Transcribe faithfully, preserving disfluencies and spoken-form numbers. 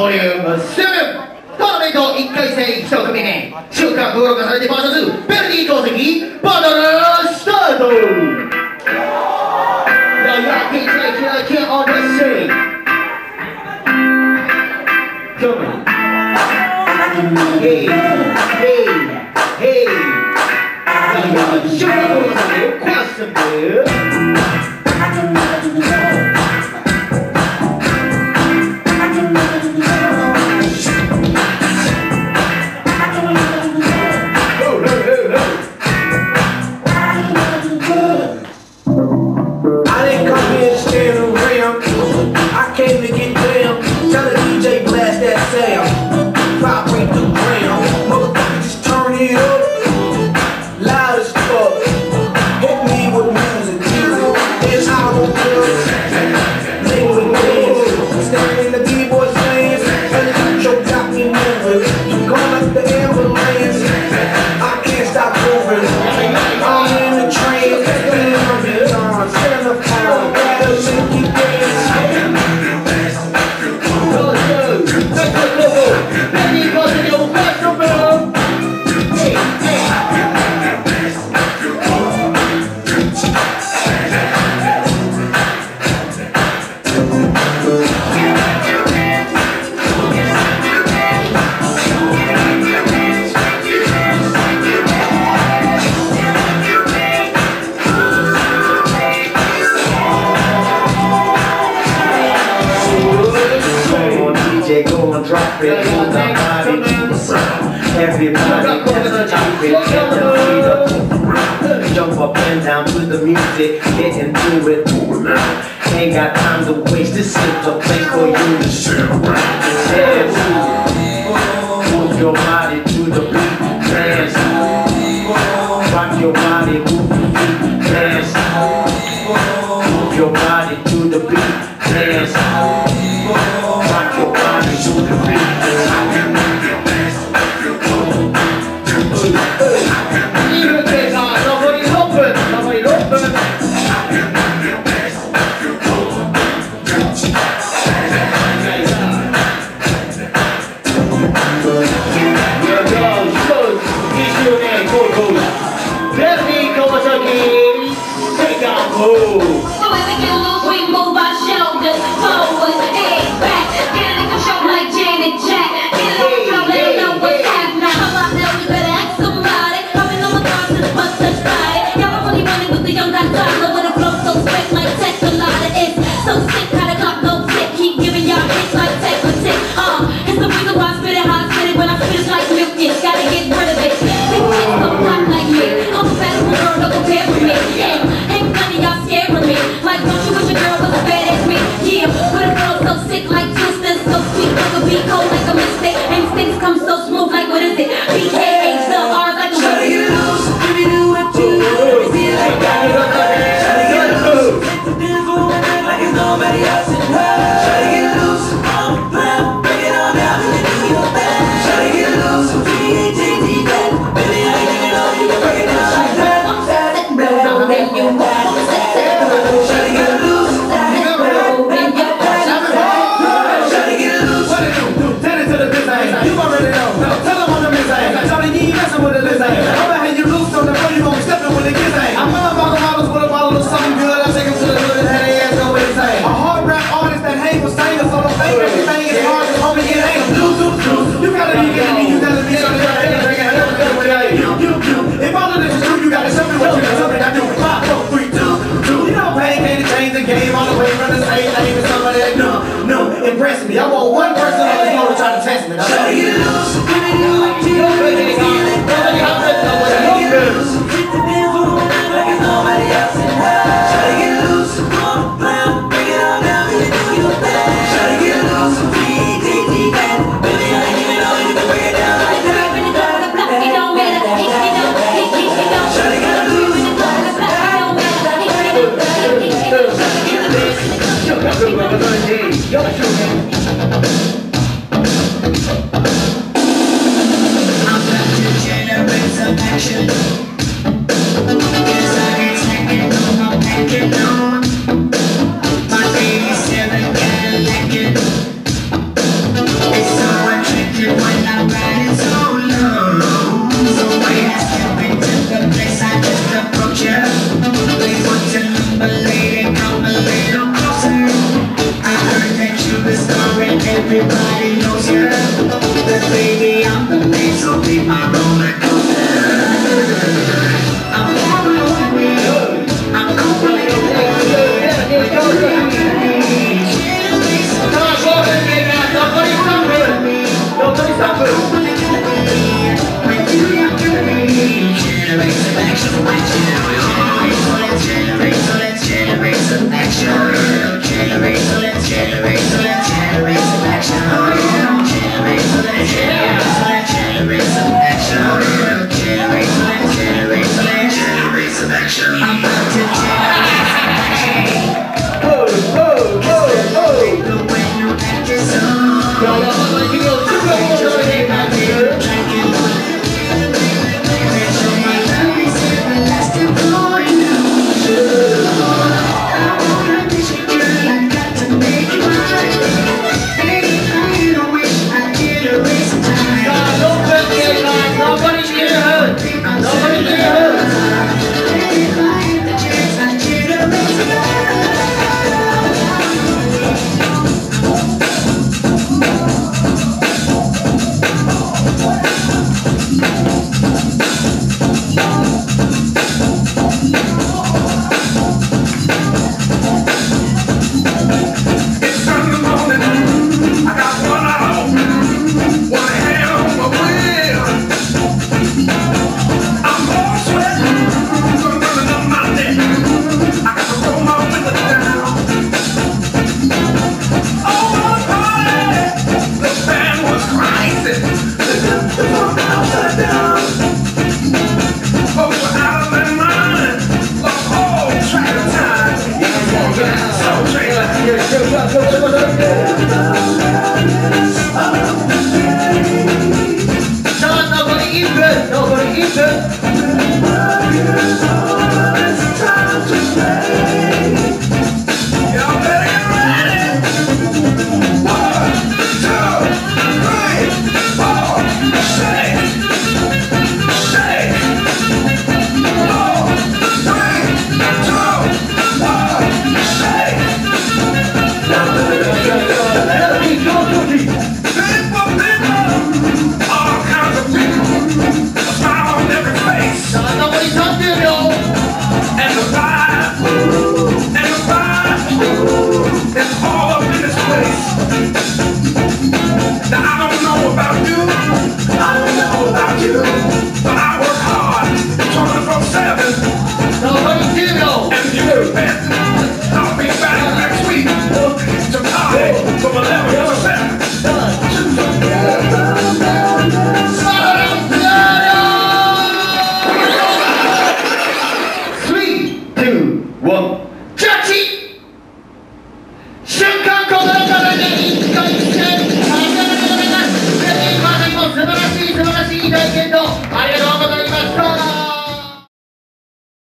ボリュームななトーナメントいっかい戦いち組目週間登録されてバーサスベルディ鉱石バトルスタート。 Now y'all can't take it, I can't on this shit. Come on. Hey, hey, hey. Now y'all show me a question, man. Drop it, move the body to the sound. Everybody just jump it, get them feet up to the ground. Jump up and down to the music, get into it, move now. Ain't got time to waste, this is a place for you to sit around. Yeah, move your body to the beat, dance. Rock your body, move your feet, dance. Move your body to the beat, dance. Rock your body to the beat. Nobody's open. Nobody's open. Here goes, goes. He's your name, go, go. Bernie Kawasaki, take out move. So when we get loose, we move our shoulders forward, head back. Get a little show like Janet Jack. Get a little girl, let them know what's happening. How about now we better ask somebody. Coming on my car to the bus touch body. Y'all are really running with the young guy Tyler with a flow so slick like Tecolada. It's so sick, how the clock no tick. Keep giving y'all hits like take a tick. Uh, it's the reason why I spit it how I spit it. When I spit it like milk, it's gotta get rid of it. Big chicks don't pop like me. I'm a better girl, don't compare with me. Yeah, ain't none of y'all scared of me. Like don't you wish a girl was as bad as me? Yeah, but a girl so sick like twisters, so sweet like a beat, cold like a mistake. Instincts come so smooth like what is it? B K H, the R's like a Try to get loose, let me do what you do. Feel like that. Try to get loose, take the dance for a night like it's nobody else in her. Try to get loose, I'm proud, break it on down and do your thing. Try to get loose, P H A T that. Baby, I ain't even know you can break it down like that. That blow don't make you mad. Try to get loose, that blow make you mad. Try to get loose. What it do? Do tell it to the business. You already know. Tell them on the business. Charlie, you ain't messing with the list. I'ma hang you loose on the floor. You gon' be stepping when it gets ain't. I'm gonna bottle models with a bottle of something good. I take them to the hood and have their ass go with the same. A hard rap artist that hang with singers, so don't think everything is hard. Just homie, it ain't. Loose, loose, loose. You gotta be getting me. You gotta be something. You, you, you. If all of this is true, you gotta show me what you got. Something I do. Five, four, three, two, two. You know, pain can't change the game all the way from the same thing to somebody that no, no, impress me. I want one person on this floor to try to test me. Try to get loose, let me do what you do. Feel like that. Try to get loose, take the dance for a night like it's nobody else in her. Try to get loose, come on, break it all down and do your thing. Try to get loose, P H A T that. Baby, I ain't even know you can break it down like that. It don't matter, it don't, it don't, it don't. Try to get loose, It don't matter, it don't, it don't. Yo, yo, yo, yo, yo, yo, yo, yo. Everybody knows you, but baby I'm the man, so be my roller coaster. I'm falling with you, I'm going with you. Nobody stop it, nobody stop it. When you are with me, generate some action, when generate, so let's generate, so let's generate some action. Generate, so let's generate, so let's generate some action. Generate, so let's generate, so let's generate some action. Generate, so let's generate, so let's generate some action. I'm about to generate some action. Oh, oh, oh, oh. The way you act is so. Yo, yo, yo, yo, yo, yo, yo, yo, One. Jackie! 瞬間この中で一回